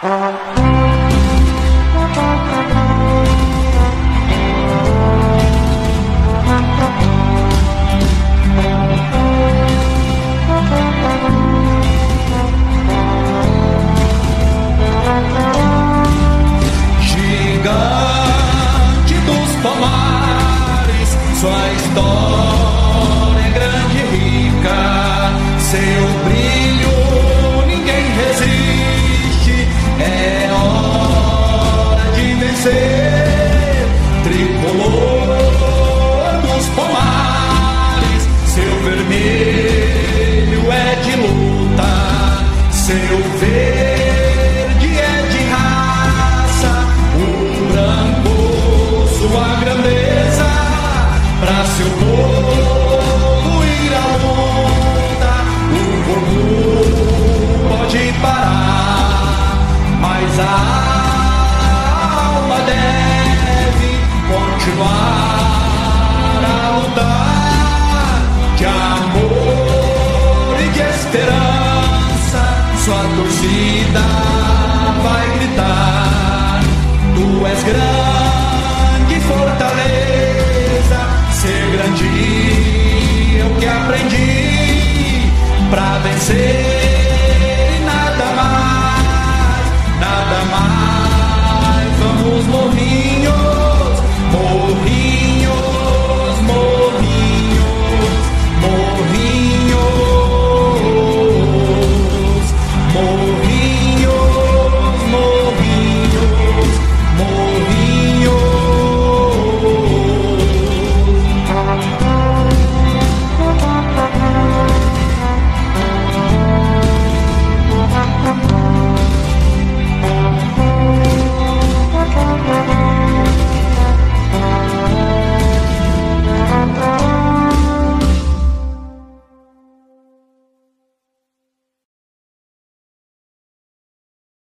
Gigante dos pomares, sua história é grande e rica, seu brilho ninguém resiste, é hora de vencer. Tricolor dos pomares, seu vermelho é de luta, seu verde é de raça, o branco sua grandeza, pra seu povo ir à luta. O fogo pode parar, mas a alma deve continuar a lutar. De amor e de esperança, sua torcida vai gritar. Tu és grande fortaleza, ser grande é o que aprendi pra vencer.